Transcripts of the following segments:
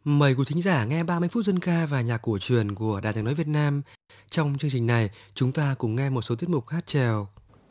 Mời quý thính giả nghe 30 phút dân ca và nhạc cổ truyền của Đài Tiếng nói Việt Nam. Trong chương trình này, chúng ta cùng nghe một số tiết mục hát chèo.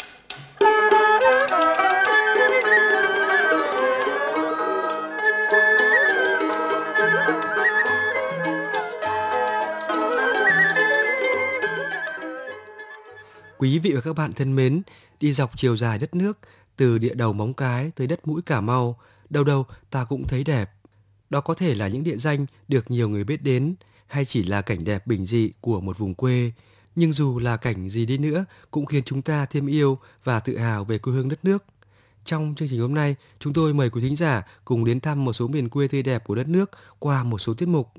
Quý vị và các bạn thân mến, đi dọc chiều dài đất nước, từ địa đầu Móng Cái tới đất mũi Cà Mau, đâu đâu ta cũng thấy đẹp. Đó có thể là những địa danh được nhiều người biết đến, hay chỉ là cảnh đẹp bình dị của một vùng quê. Nhưng dù là cảnh gì đi nữa, cũng khiến chúng ta thêm yêu và tự hào về quê hương đất nước. Trong chương trình hôm nay, chúng tôi mời quý thính giả cùng đến thăm một số miền quê tươi đẹp của đất nước qua một số tiết mục.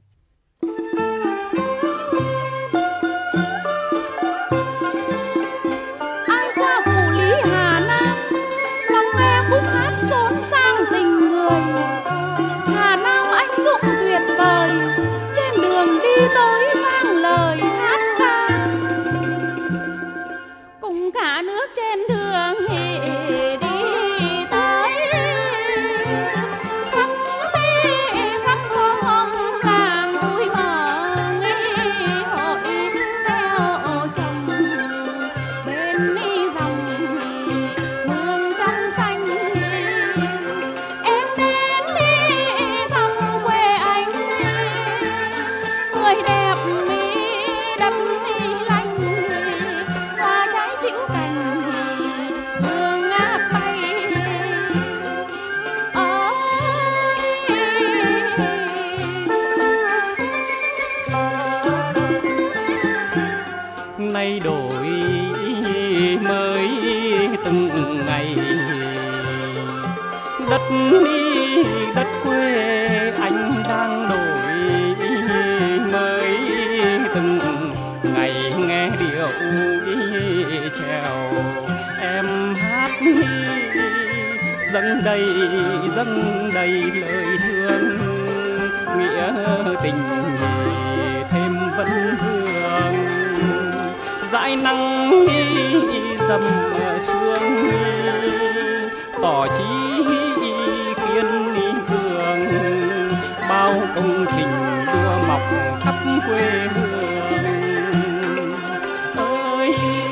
Nay đổi mới từng ngày, đất đi đất quê anh đang đổi mới từng ngày. Nghe điệu chèo em hát dâng đầy lời thương, nghĩa tình thêm vẫn thương. Dãi nắng dầm sương, tỏ chí kiên cường, bao công trình đua mọc khắp quê hương ơi.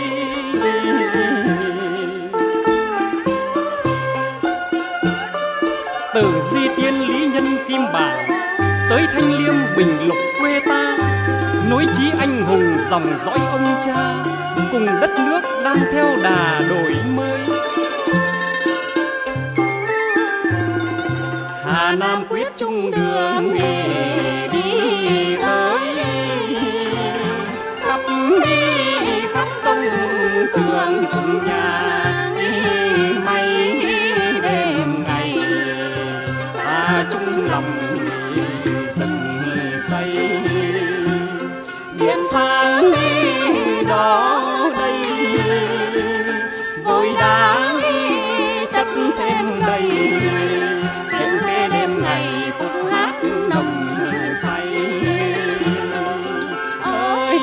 Từ Di Tiên Lý Nhân Kim Bảng tới Thanh Liêm Bình Lục quê ta, nối chí anh hùng dòng dõi ông cha, cùng đất nước đang theo đà đổi mới. Hà Nam quyết chung đường đi tới, khắp công trường cùng nhà may đêm ngày, ta chung lòng dần say. Điện sáng đó đây, vội đá chất thêm đầy, điện về đêm ngày khúc hát nồng say ơi.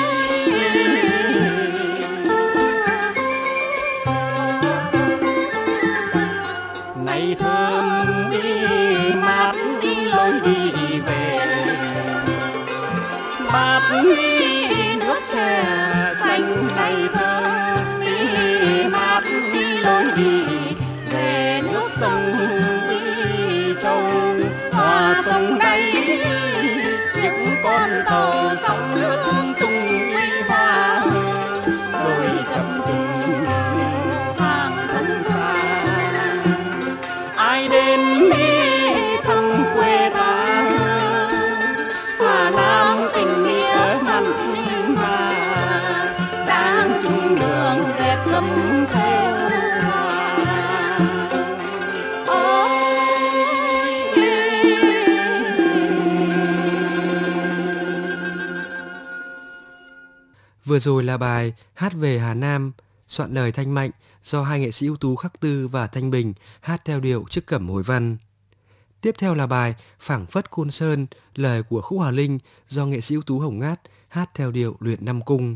Này thơm đi mát đi lối đi về, bát nước chè xanh này thơm đi mát đi lối đi về nước sông đi châu hòa sông đây. Những con tàu sóng nước tung đi hoa, đôi chập trùng hàng không xa. Ai đến thăm quê ta, Hà Nam tình nghĩa mặn mà, đang chung đường dệt gấm theo hoa ơi. Vừa rồi là bài Hát về Hà Nam, soạn lời Thanh Mạnh do hai nghệ sĩ ưu tú Khắc Tư và Thanh Bình hát theo điệu Trức Cẩm Hồi Văn. Tiếp theo là bài Phảng Phất Côn Sơn, lời của Khúc Hà Linh do nghệ sĩ ưu tú Hồng Ngát hát theo điệu Luyện Năm Cung.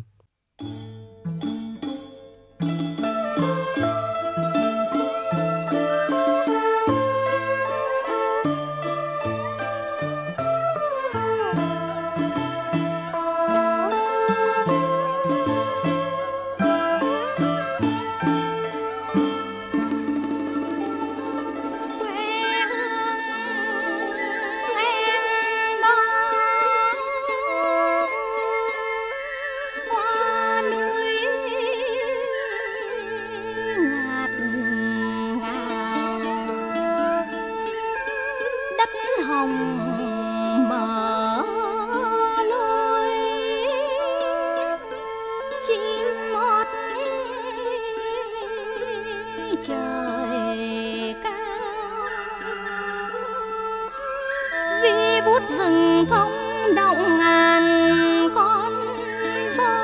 vút rừng thông động ngàn con gió.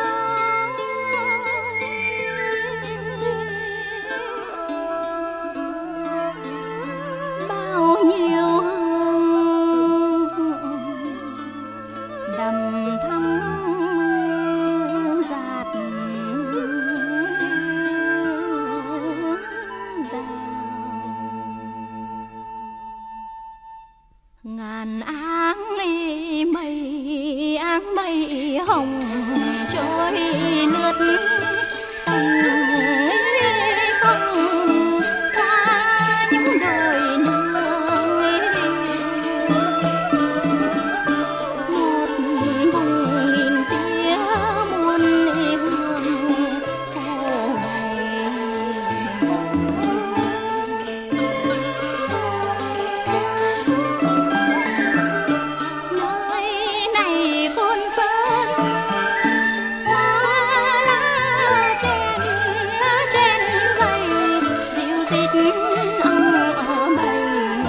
Bao nhiêu hương đầm thắm dạt dào. Ngàn áng mây hồng trôi lướt tầng không qua những đồi nương. Một vùng nghìn tía muôn hương phô bày. Nơi này Côn Sơn hoa lá trên dây dịu rít ong ở bầy.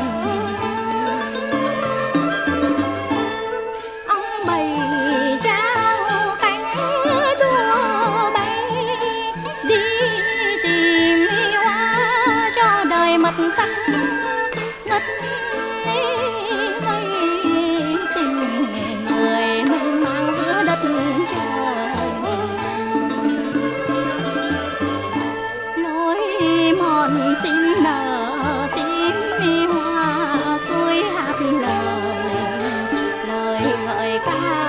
Ong bầy trao cánh đua bay đi tìm hoa cho đời mật sắc ngất ngây. Tình người mênh mang giữa đất trời, lối mòn xin nở tím hoa xuôi hát lời ngợi ca.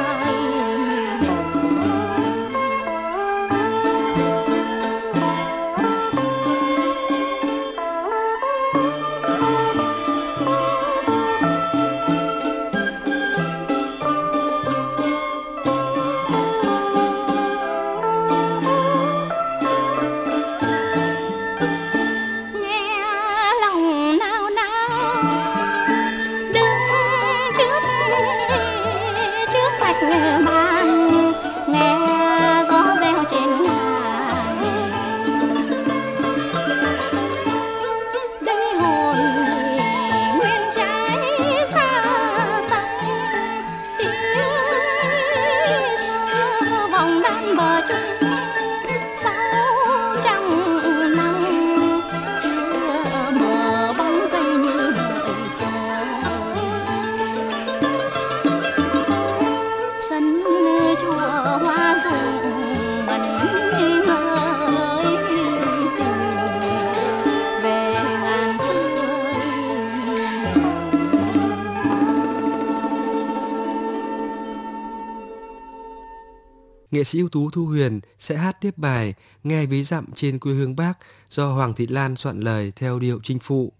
Nghe lòng nao nao đứng trước vạch màn, nghe gió reo trên ngàn. Đây hồn nguyên trái xa xăm, tiếng ru vòng đan bờ chung 600 năm chưa mờ bóng cây như đợi chờ. Sân chùa hoa rụng mần ngơi tình về ngàn xưa. Nghệ sĩ ưu tú Thu Huyền sẽ hát tiếp bài Nghe ví dặm trên quê hương Bác do Hoàng Thị Lan soạn lời theo điệu Chinh Phụ.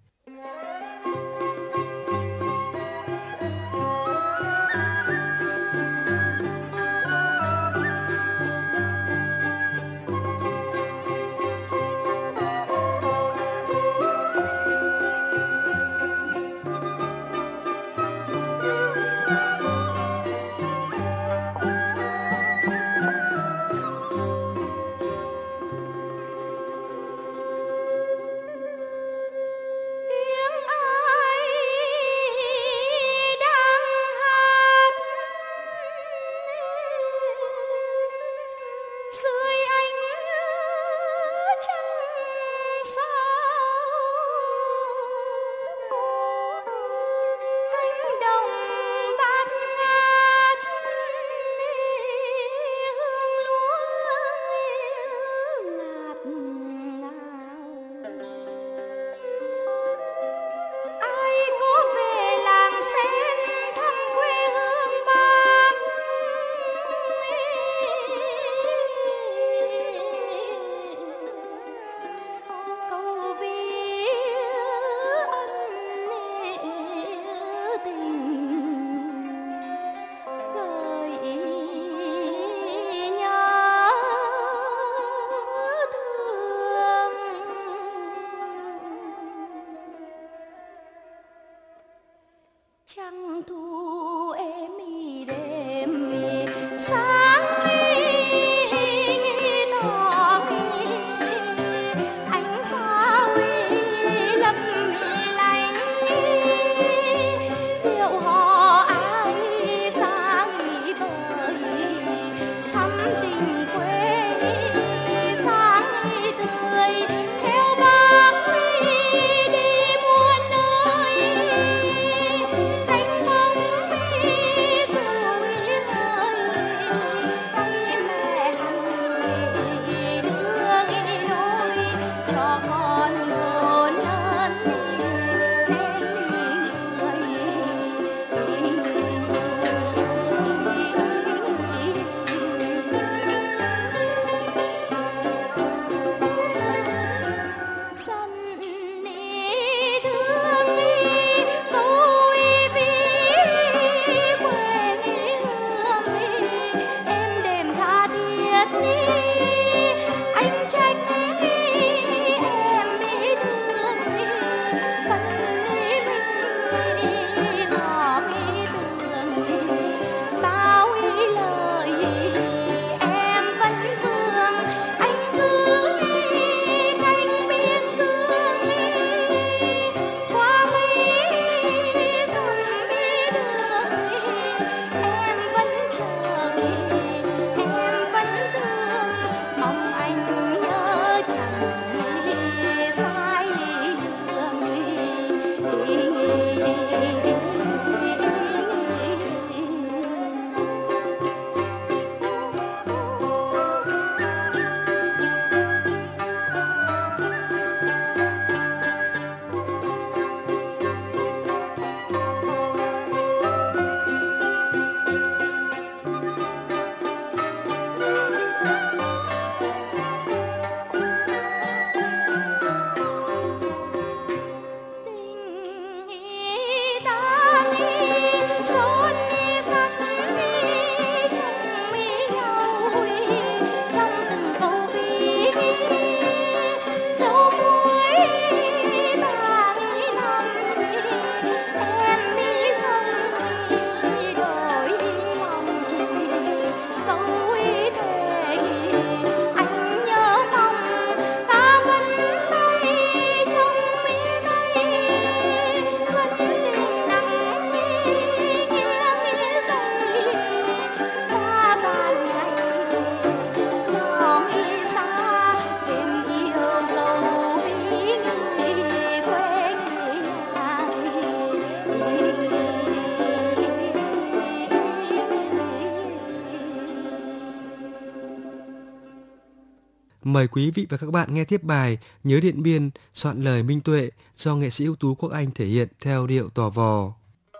Mời quý vị và các bạn nghe tiếp bài Nhớ Điện Biên, soạn lời Minh Tuệ do nghệ sĩ ưu tú Quốc Anh thể hiện theo điệu tò vò.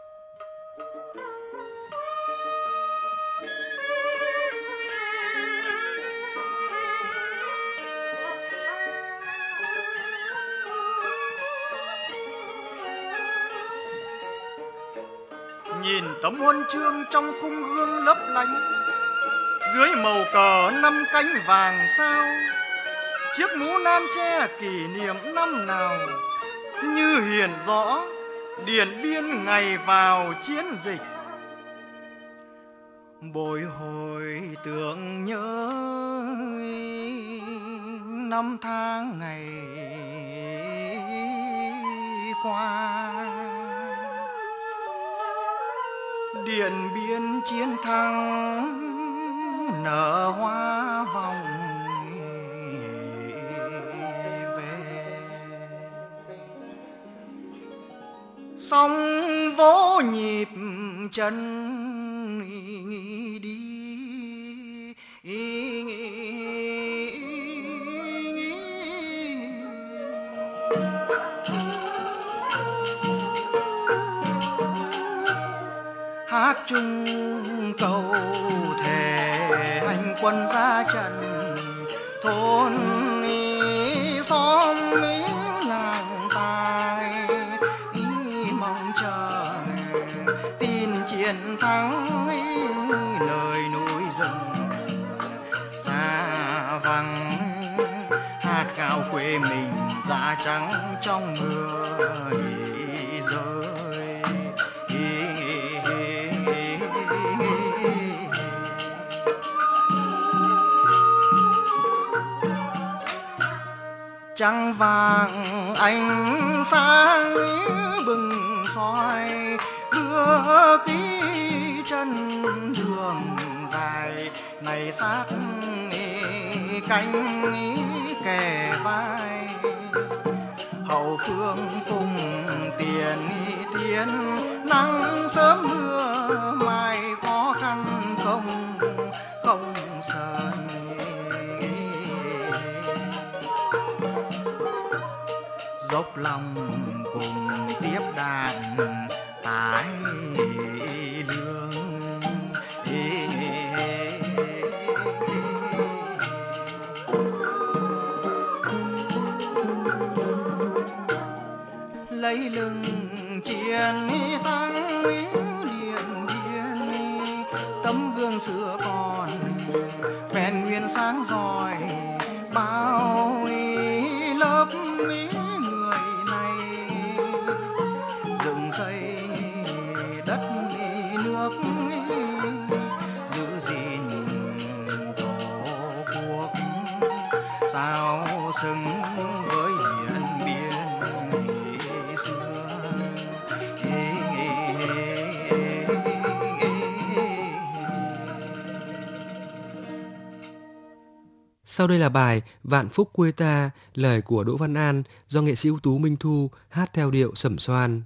Nhìn tấm huân chương trong khung gương lấp lánh, dưới màu cờ 5 cánh vàng sao, chiếc mũ nan che kỷ niệm năm nào, như hiện rõ Điện Biên ngày vào chiến dịch. Bồi hồi tưởng nhớ năm tháng ngày qua, Điện Biên chiến thắng nở hoa hồng về, sóng vỗ nhịp chân đi. Hát chung câu thề hành quân ra trận, thôn xóm làng tài mong chờ tin chiến thắng, nơi núi rừng xa vắng, hát cao quê mình da trắng trong mưa rơi. Trăng vàng ánh sáng bừng soi, đưa ký chân đường dài này sát cánh kề vai, hậu phương cùng tiền tiến nắng sớm mưa mai, khó khăn không sờn. Dốc lòng cùng tiếp đàn tái lương, lấy lưng chiến thắng Điện Biên, tấm gương xưa còn vẹn nguyên sáng rọi, bao lớp người này dựng xây đất nước, giữ gìn tổ quốc sao xứng với Điện Biên xưa. Sau đây là bài Vạn Phúc Quê Ta, lời của Đỗ Văn An do nghệ sĩ ưu tú Minh Thu hát theo điệu Sẩm Xoan.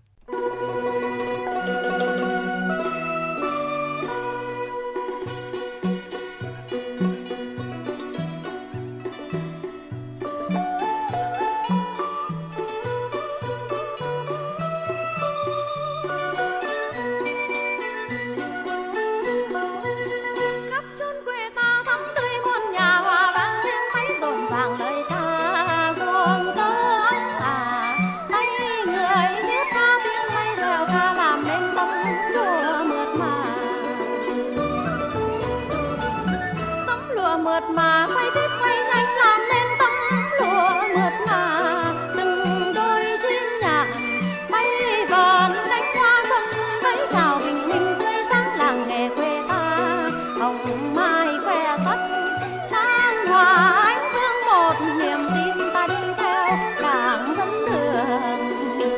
mượt mà quay tít quay nhanh làm nên tấm lụa mượt mà, từng đôi chim nhạn bay vờn cánh hoa sông vẫy chào bình minh tươi sáng làng nghề quê ta. Hồng mai khoe sắc chan hòa ánh dương, một niềm tin ta đi theo đảng dẫn đường,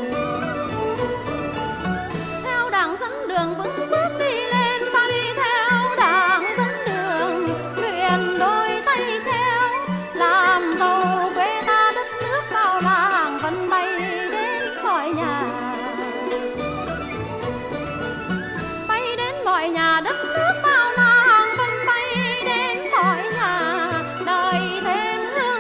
theo đảng dẫn đường vững bước đi lên. Ta đi theo đảng dẫn đường, luyện đôi tay khéo làm giàu quê ta. Đất nước bao la hàng vân bay đến mọi nhà, bay đến mọi nhà. Đất nước bao la hàng vân bay đến mọi nhà, đời thêm hương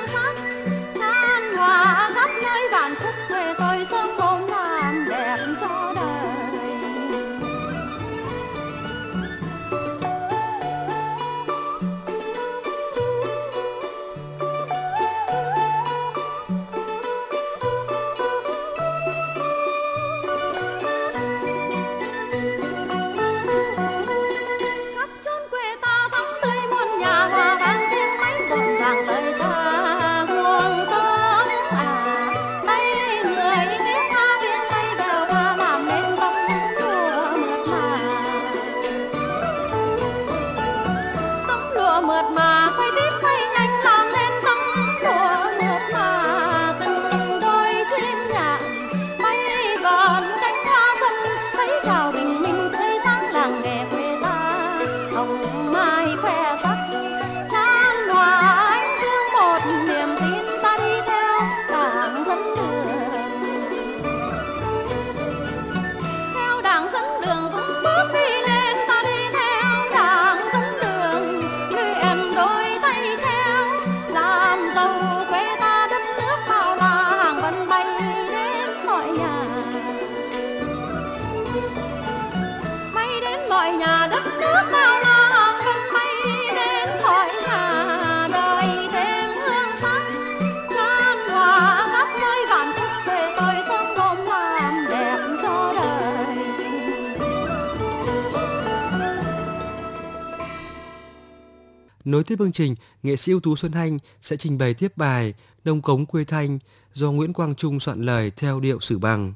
Nối tiếp chương trình, nghệ sĩ ưu tú Xuân Hanh sẽ trình bày tiếp bài Nông Cống Quê Thanh do Nguyễn Quang Trung soạn lời theo điệu Sử Bằng.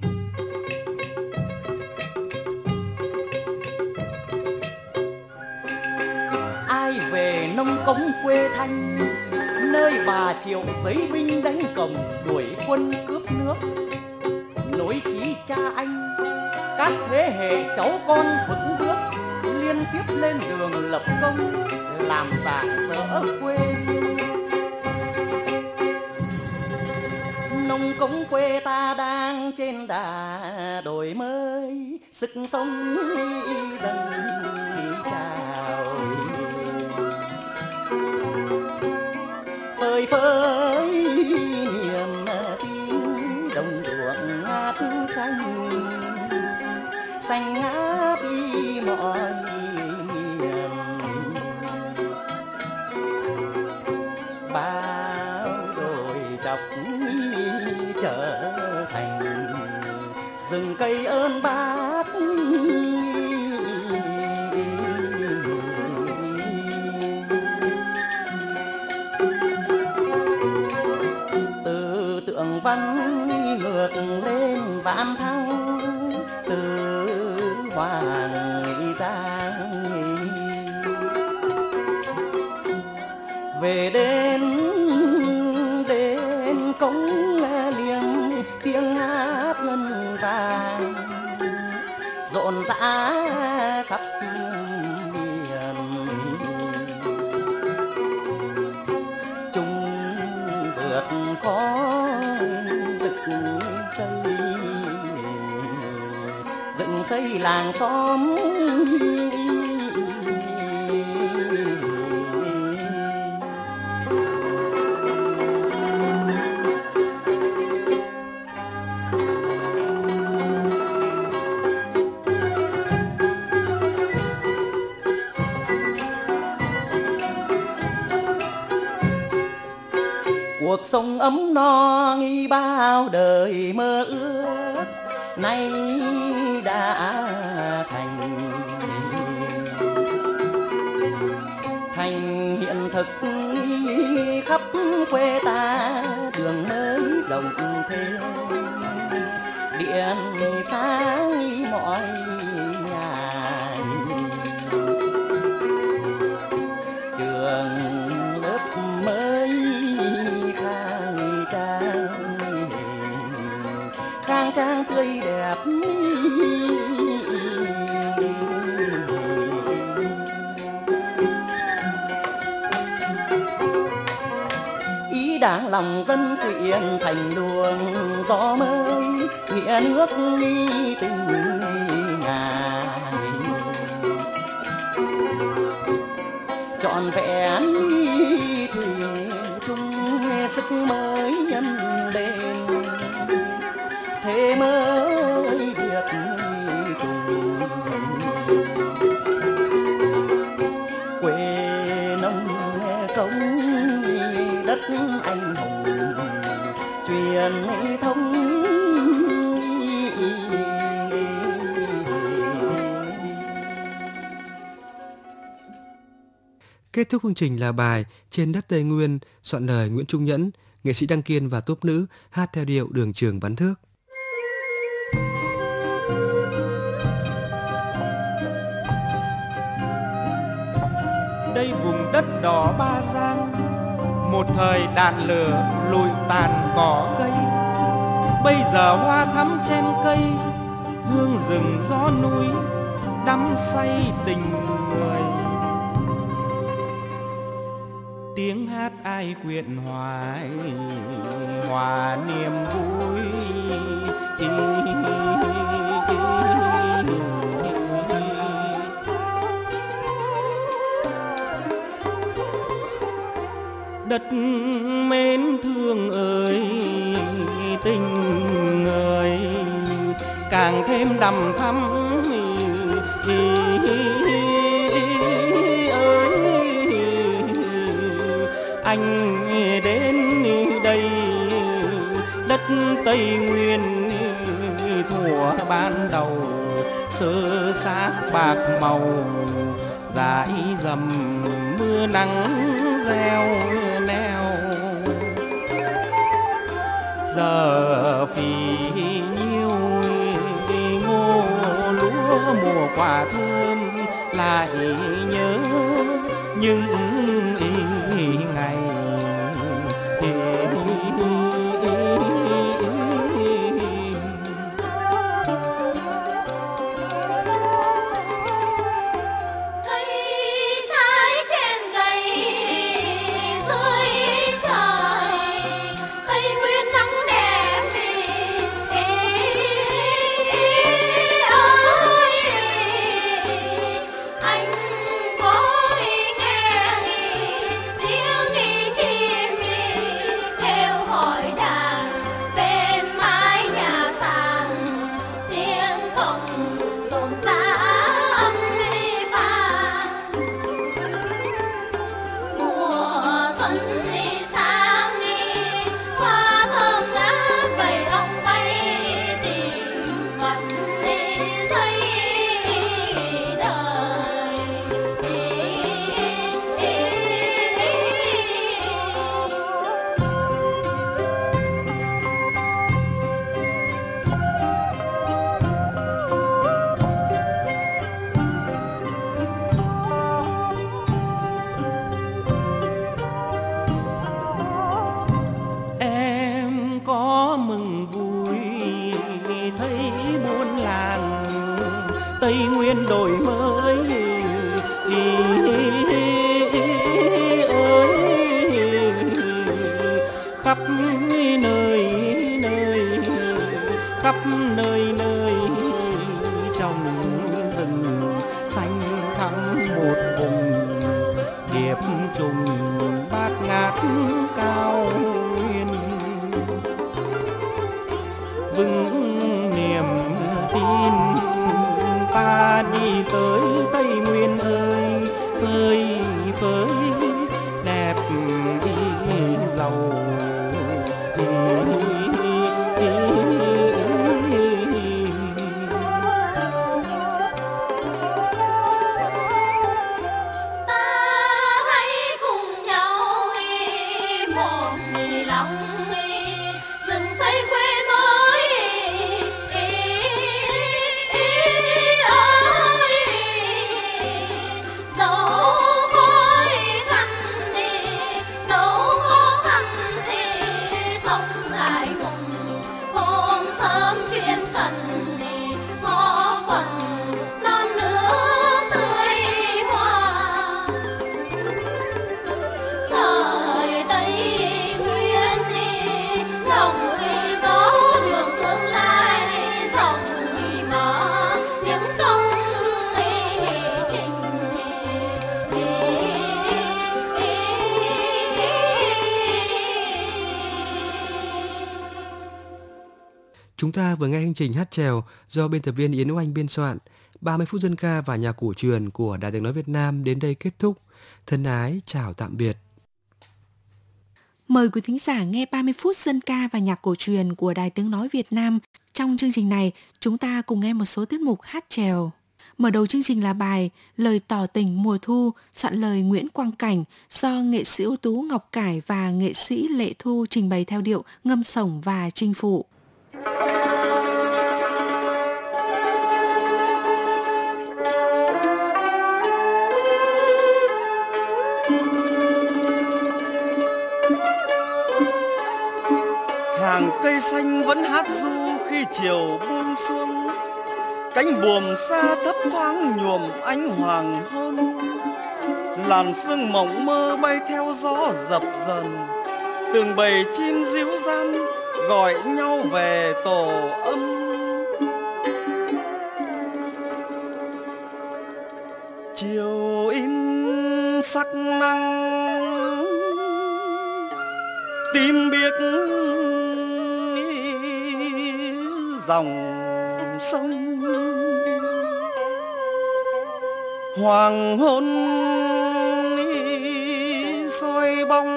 Ai về nông cống quê Thanh, nơi bà Triệu giấy binh đánh cổng đuổi quân cướp nước, nối chí cha anh, các thế hệ cháu con vững bước liên tiếp lên đường lập công, làm rạng rỡ quê hương. Nông cống quê ta đang trên đà đổi mới, sức sống dần trào phơi phới niềm tin, đồng ruộng ngát xanh xanh ngát đi mọi miền. Bao đồi chọc trở thành rừng cây ơn bác, từ tượng văn ngược lên vạn thăng, từ Hoàng Giang về đến cống liềm, tiếng hát ngân vang rộn rã khắp miền. Chung vượt khó dựng xây làng xóm, cuộc sống ấm no nghi bao đời mơ ước nay đã thành hiện thực. Khắp quê ta đường mới rộng thêm, điện sáng mọi nhà, trường lớp mới khang trang tươi đẹp. Ý đảng lòng dân quyện thành luồng gió mới, nghĩa nước tình ngàn trọn vẹn thủy chung sức mới nhân lên, thế mới việc cùng quê nông cống đất anh hùng truyền thống. Kết thúc chương trình là bài Trên đất Tây Nguyên, soạn lời Nguyễn Trung Nhẫn, nghệ sĩ Đăng Kiên và tốp nữ hát theo điệu Đường Trường Bắn Thước. Đây vùng đất đỏ Ba Giang, một thời đạn lửa lụi tàn cỏ cây, bây giờ hoa thắm trên cây, hương rừng gió núi đắm say tình người. Tiếng hát ai quyện hoài hòa niềm vui. Đất mến thương ơi, tình ơi càng thêm đằm thắm anh đến đây đất Tây Nguyên thuở ban đầu sơ xác bạc màu dãi dầm mưa nắng gieo neo. Giờ phì nhiêu ngô lúa mùa quả thơm, lại nhớ những ngày Tây Nguyên đổi mới ơi, khắp nơi nơi, khắp nơi nơi trong rừng xanh thẳm một vùng, điệp trùng bát ngát cao nguyên, vững niềm tin ta đi tới Tây Nguyên ơi, phơi phới đẹp giàu. Chúng ta vừa nghe chương trình hát chèo do biên tập viên Yến Oanh biên soạn. 30 phút dân ca và nhạc cổ truyền của Đài Tiếng nói Việt Nam đến đây kết thúc. Thân ái chào tạm biệt. Mời quý thính giả nghe 30 phút dân ca và nhạc cổ truyền của Đài Tiếng nói Việt Nam. Trong chương trình này, chúng ta cùng nghe một số tiết mục hát chèo. Mở đầu chương trình là bài Lời tỏ tình mùa thu, soạn lời Nguyễn Quang Cảnh, do nghệ sĩ ưu tú Ngọc Cải và nghệ sĩ Lệ Thu trình bày theo điệu ngâm sổng và chinh phụ. Hàng cây xanh vẫn hát ru khi chiều buông xuống, cánh buồm xa thấp thoáng nhuộm ánh hoàng hôn. Làn sương mộng mơ bay theo gió dập dần, từng bầy chim ríu ran gọi nhau về tổ ấm. Chiều in sắc nắng tím biếc dòng sông, hoàng hôn soi bóng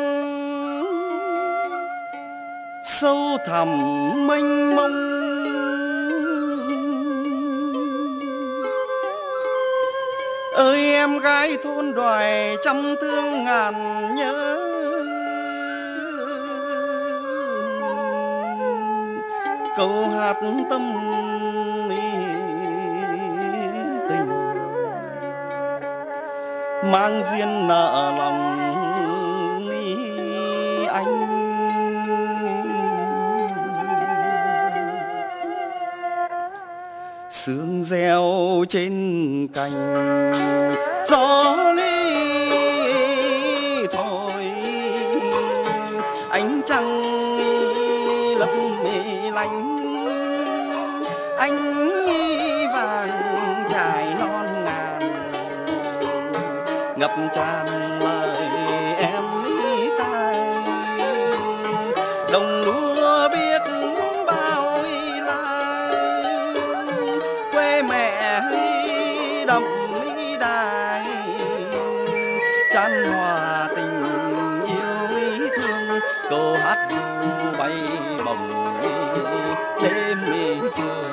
sâu thẳm mênh mông. Ơi em gái thôn đoài trăm thương ngàn nhớ, câu hát tâm tình mang duyên nợ lòng anh. Sương reo trên cành gió ly thôi, ánh trăng lấp mê lánh, ánh vàng trải non ngàn ngập tràn lời em ca. Đồng lúa biết bao la, quê mẹ đậm đài, chan hòa tình yêu thương. Câu hát ru bay bồng đêm trường.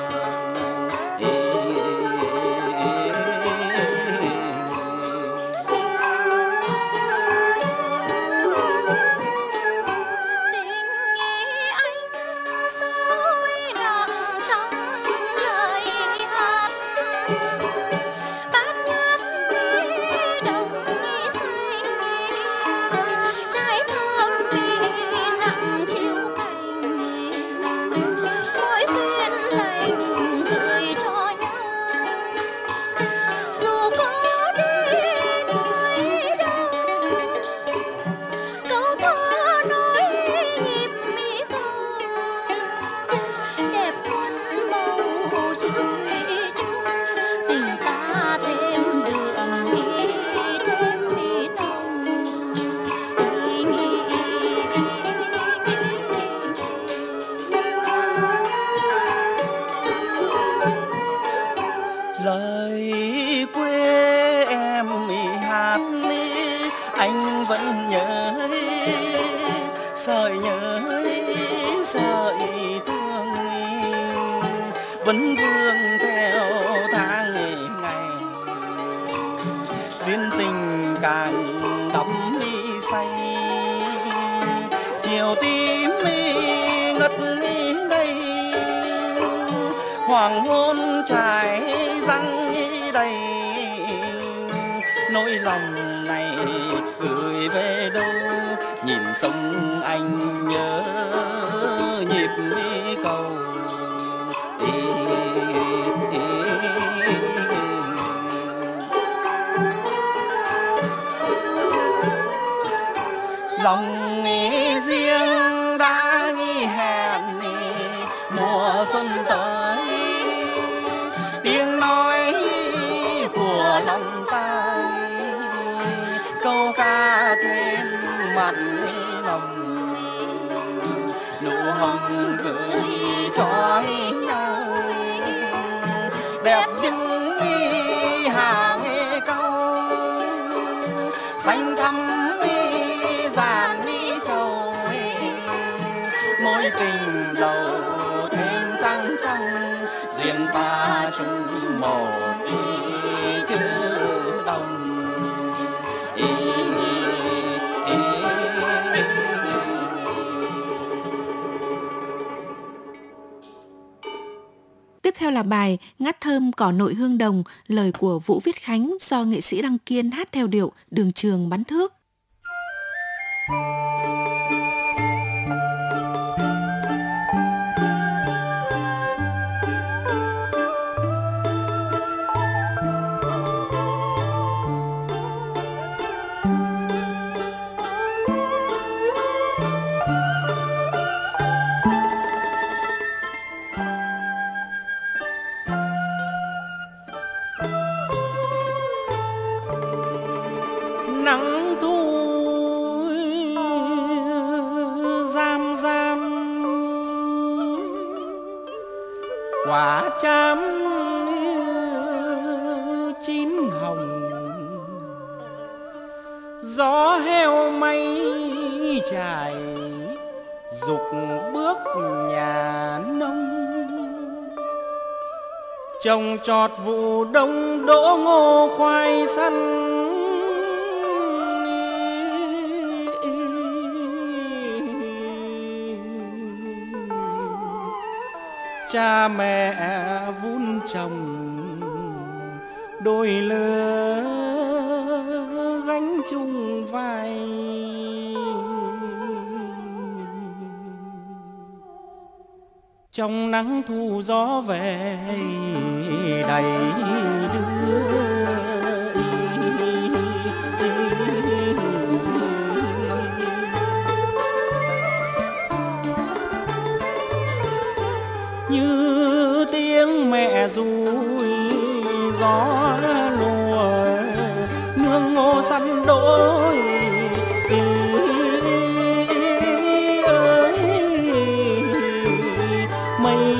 Lời quê em hát anh vẫn nhớ, sợi nhớ sợi thương vẫn vương theo tháng ngày. Duyên tình càng đắm say, chiều tím ngất đây, hoàng hôn trải răng đầy. Nỗi lòng này gửi về đâu, nhìn sông anh nhớ nhịp cầu. Lòng riêng đã hẹn mùa xuân tới, tiếng nói của lòng ta câu ca thêm mặn lòng. Nụ hồng gửi cho nhau đẹp những hàng câu, xanh thắm giàn trầu, mối tình đầu thêm trăng trong, duyên ta chung một chữ đồng. Tiếp theo là bài Ngát thơm cỏ nội hương đồng, lời của Vũ Viết Khánh do nghệ sĩ Đăng Kiên hát theo điệu Đường Trường Bắn Thước. Nắng thu giam giam, quả chám chín hồng, gió heo mây trải dục bước nhà nông. Trồng trọt vụ đông đỗ ngô khoai săn. Cha mẹ vun trồng đôi lứa gánh chung vai. Trong nắng thu gió về đầy đưa. Như tiếng mẹ ru gió lùa nương ngô săn đôi. Mây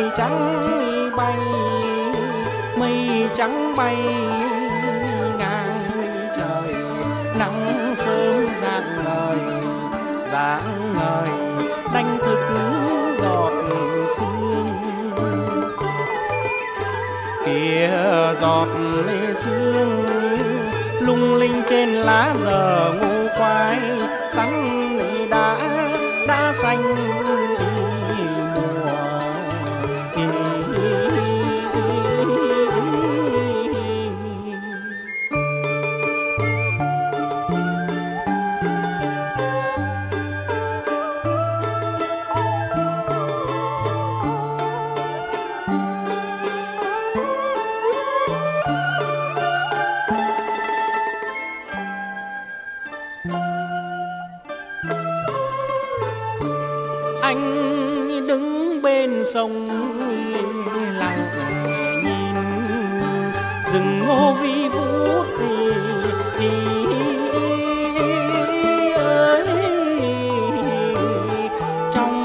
trắng bay ngang trời, nắng sớm rạng ngời đánh thức giọt sương. Kia giọt sương lung linh trên lá giờ ngô khoai, sắn đã xanh sông lặng nhìn rừng ngô vi vút ơi. Trong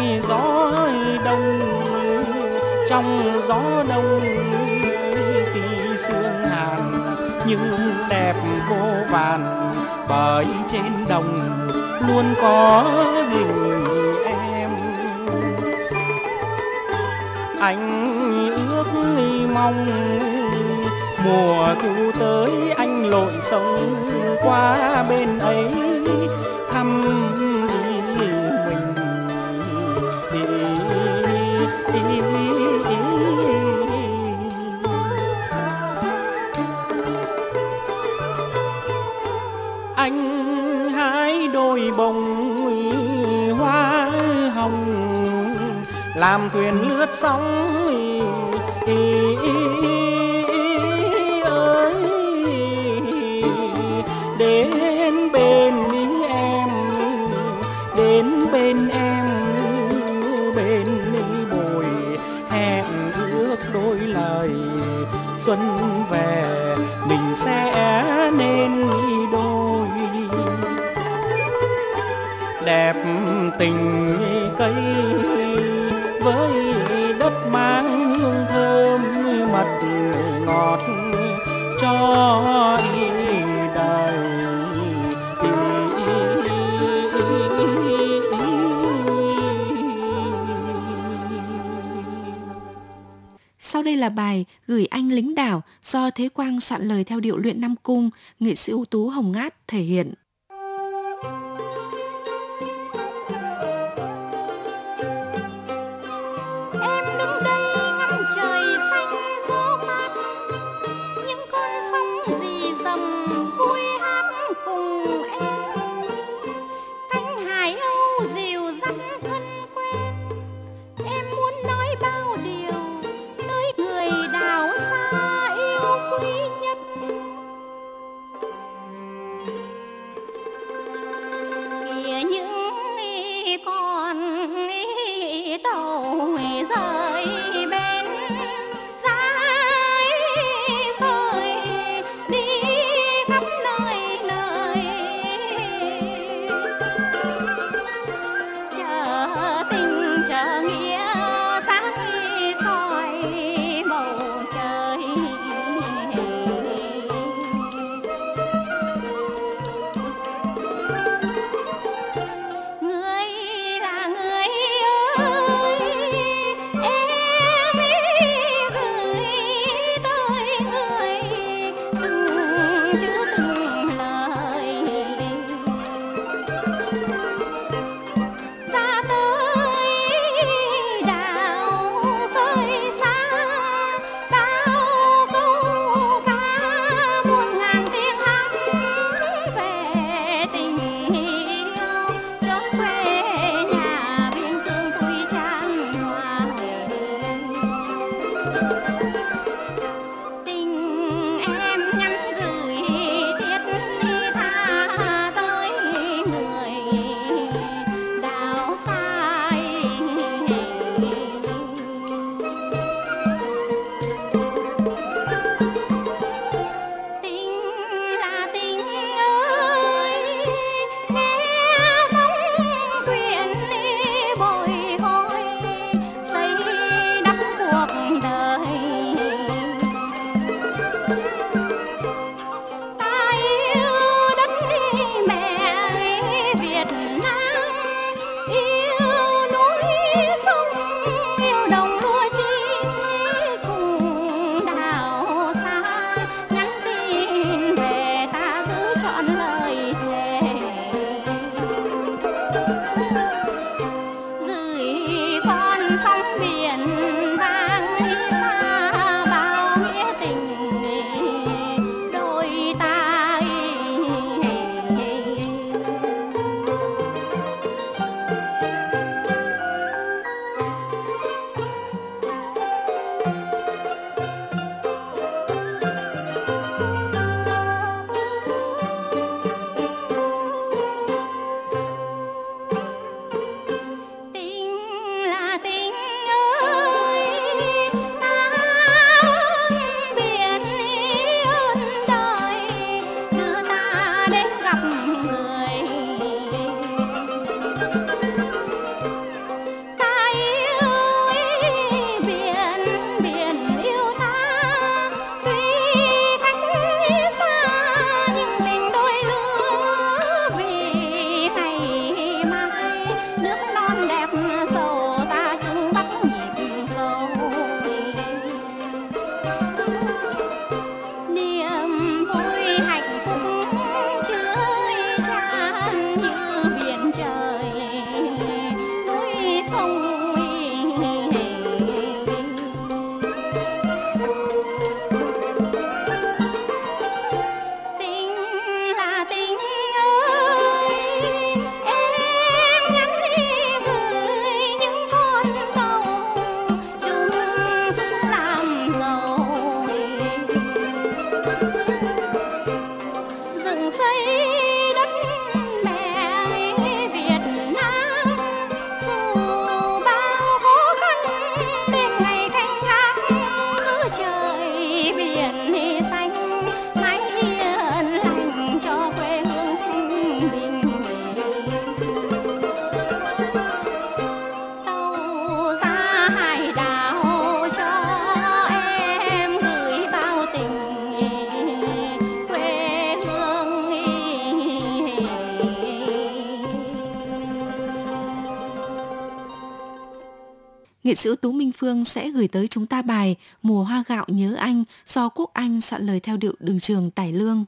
gió đông khi sương hàn nhưng đẹp vô vàn, bởi trên đồng luôn có hình em. Anh ước mong mùa thu tới, anh lội sông qua bên ấy thăm mình. Anh hái đôi bông hoa hồng làm thuyền lướt sóng ơi. Đến bên em, đến bên em, bên bồi hẹn ước đôi lời. Xuân về mình sẽ nên đôi, đẹp tình cây với đất mang hương thơm mật ngọt cho đời. Sau đây là bài Gửi anh lính đảo do Thế Quang soạn lời theo điệu luyện Nam Cung, nghệ sĩ ưu tú Hồng Ngát thể hiện. Khắp nơi nghệ sĩ ưu tú Minh Phương sẽ gửi tới chúng ta bài Mùa hoa gạo nhớ anh do Quốc Anh soạn lời theo điệu Đường Trường Cải Lương.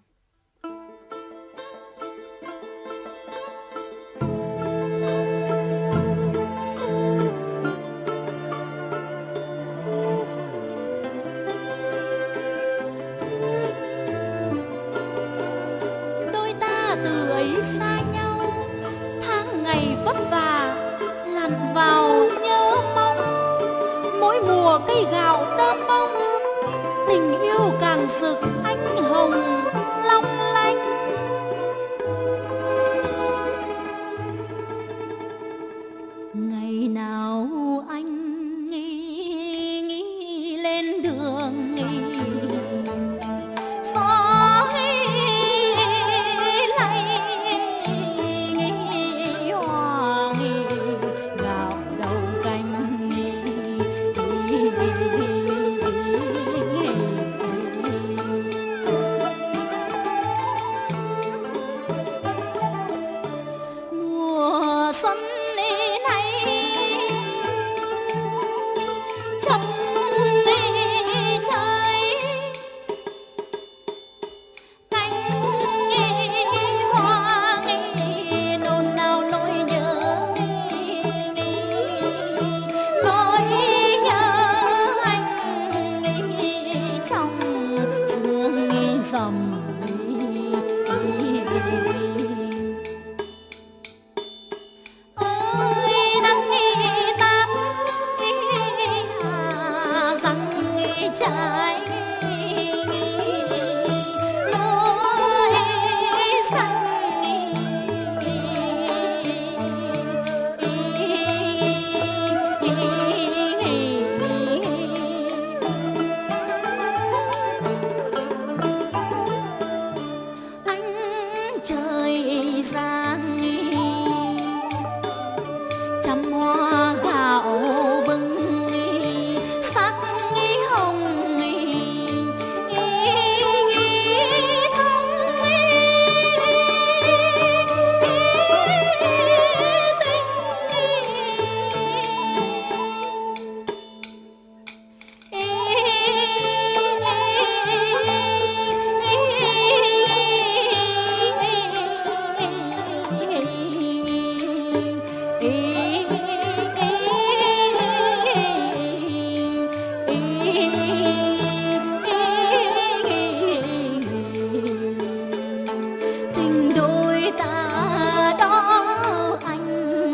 Đôi ta từ ấy xa nhau, tháng ngày vất vả lặn vào nhớ mong. Mỗi mùa cây gạo đơm bông, tình yêu càng rực ánh hồng long lanh. Ngày nào anh nghĩ lên đường gió lay hoa gạo đầu canh. Mùa xuân này trong trái cánh hoa nôn nao nỗi nhớ anh trong sương rầm. Ơi nắng táp răng trái lúa xanh. Ánh trời giang trăm hoa gạo bừng sắc hồng tình đôi ta đó anh.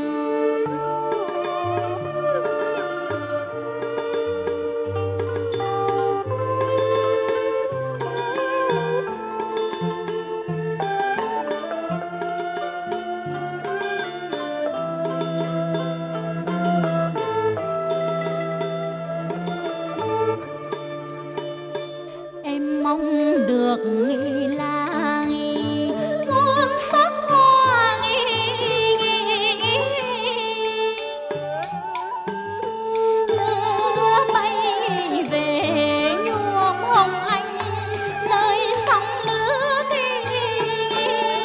Em mong được là muôn sắc hoa đưa tay về nhuộm hồng anh nơi sông lứa tình.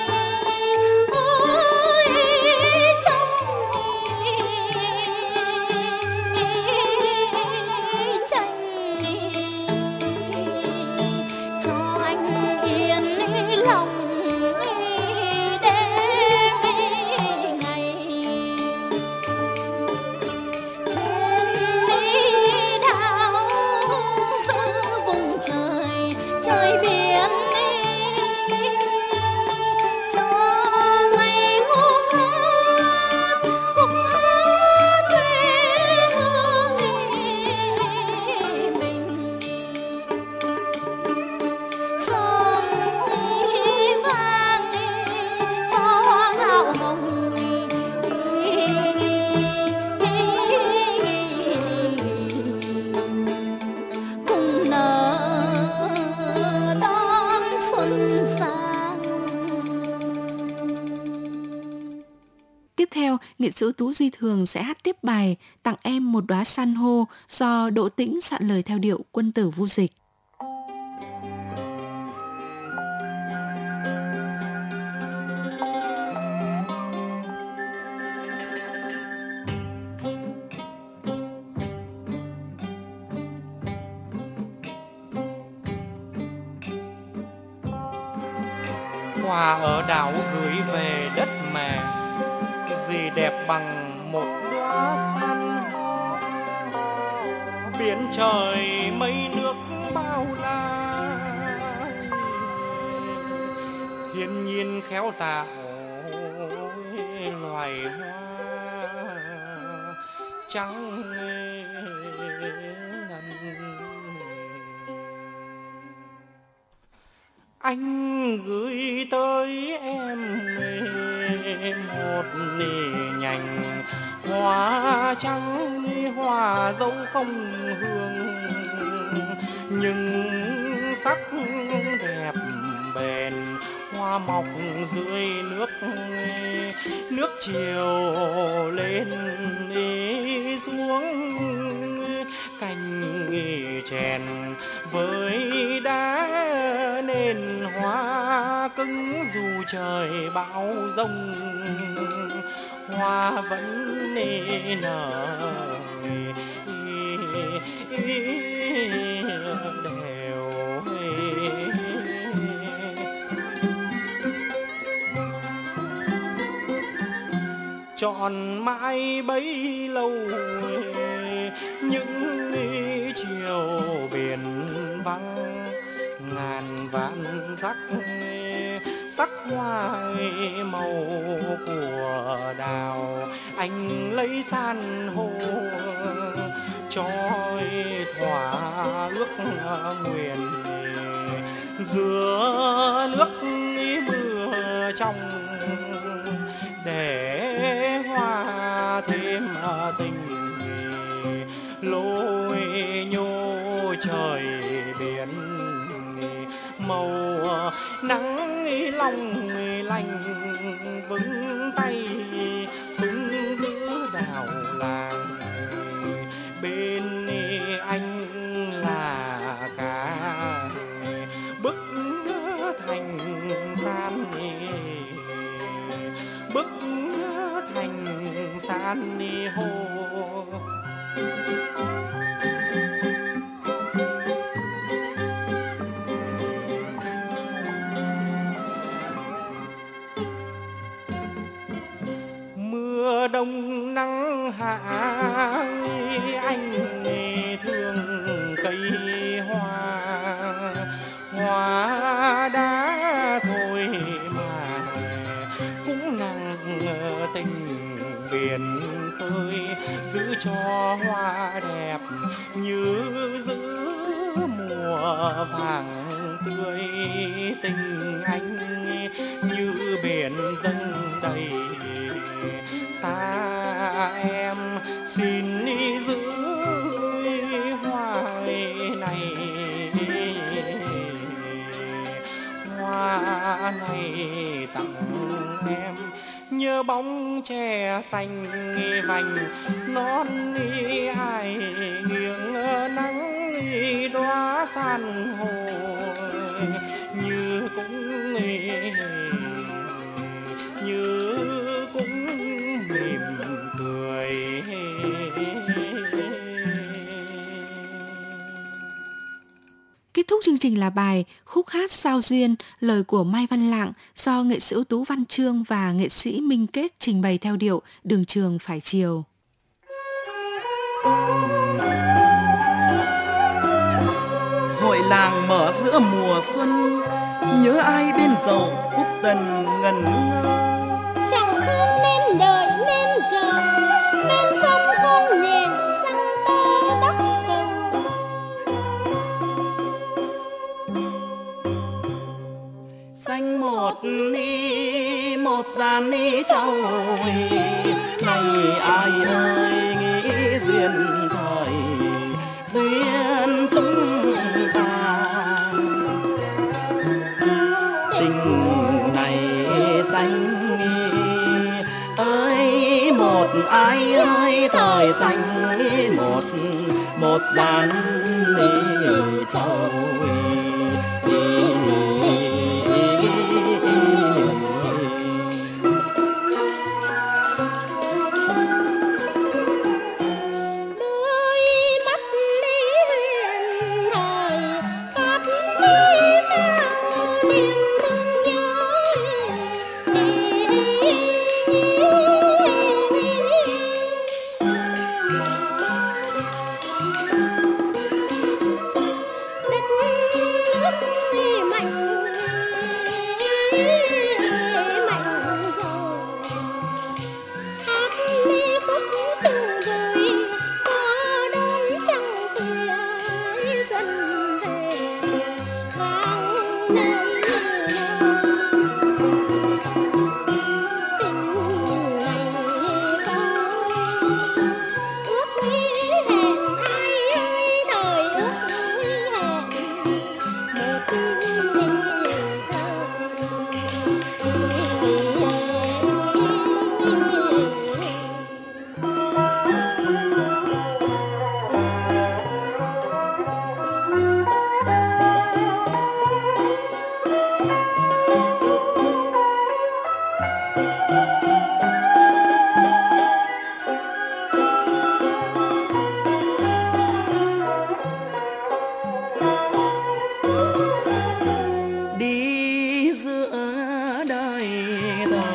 Ôi trong tranh cho anh yên lòng đêm ngày. Trên đảo giữa vùng trời trời biển cho dây khúc hát quê hương mình. Sớm vang cho hoa gạo hồng cùng nở đón xuân sang. Tiếp theo, nghệ sĩ ưu tú Duy Thường sẽ hát tiếp bài Tặng em một đóa san hô do Đỗ Tĩnh soạn lời theo điệu Quân tử Vu Dịch. Quà ở đảo gửi về đất mẹ, gì đẹp bằng một đóa san hô. Biển trời mây nước bao la, thiên nhiên khéo tạo loài hoa trắng ngần. Anh gửi tới em một nhành hoa trắng, hoa dẫu không hương nhưng sắc đẹp bền. Hoa mọc dưới nước chiều lên xuống, cành chèn với đá nên hoa cứng dù trời bão giông. Hoa vẫn nở đều. Tròn mãi bấy lâu những chiều biển vắng, ngàn vạn sắc hoa màu của đào. Anh lấy san hô trói thỏa ước nguyện, giữa nước mưa trong để hoa thêm tình. Lối nhô trời biển màu nắng long lanh, vững tay súng giữ đảo làng. Bên anh là cả bức thành san, bức thành san hô. Mưa đông nắng hạ anh thương cây hoa, hoa đã thôi mà cũng nặng tình biển khơi. Giữ cho hoa đẹp như giữ mùa vàng tươi, tình anh như biển dâng đầy. Xa em xin giữ hoa này, hoa này tặng em. Nhớ bóng tre xanh vành non ai nghiêng nắng, đóa san hô như cũng mỉm cười. Kết thúc chương trình là bài Khúc hát sao duyên, lời của Mai Văn Lạng do nghệ sĩ ưu tú Văn Chương và nghệ sĩ Minh Kết trình bày theo điệu Đường trường phải chiều. Hội làng mở giữa mùa xuân, nhớ ai bên dầu cúc tần ngần ngơ. Chẳng hơn nên đợi nên chờ, bên sông con nhện xanh tơ đắp cầu. Xanh một dàn trâu này ai ơi nghĩ duyên thời duyên chúng ta. Tình này xanh ơi một ai ơi thời xanh một dàn trâu.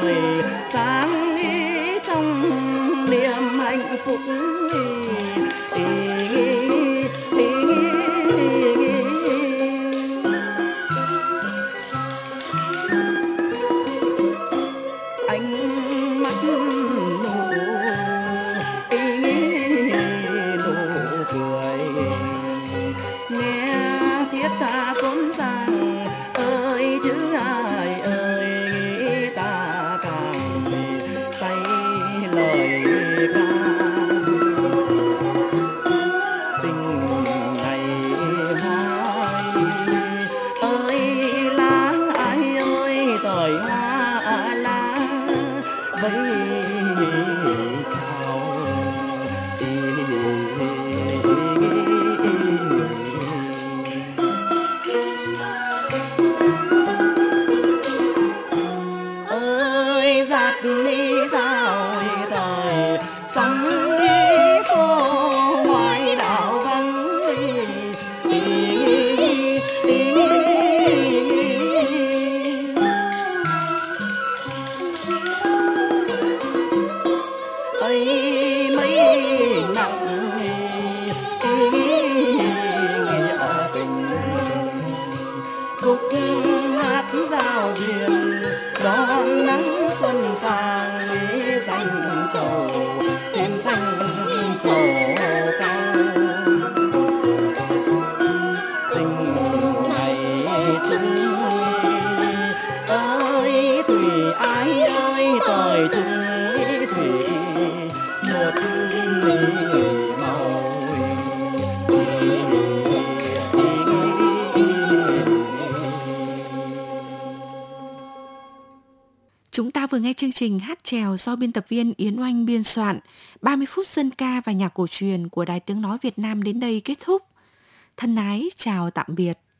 ngời sáng trong niềm hạnh phúc. Ánh mắt nụ cười nghe thiết tha xốn sang ơi chứ ai ơi ta càng say lời ca tình này hoài ơi lá ai ơi thời hoa lá vẫy chào. Ơi giặt đi dạo thời sóng đi xô ngoài đảo vắng ấy mấy nặng nghĩa tình khúc hát giao duyên đón nắng xuân sang xanh trầu trên xanh trầu cao. Tình này chung ơi thủy ái ơi thời chung thủy một màu. Chúng ta vừa nghe chương trình hát chèo do biên tập viên Yến Oanh biên soạn. 30 phút dân ca và nhạc cổ truyền của Đài Tiếng Nói Việt Nam đến đây kết thúc. Thân ái chào tạm biệt.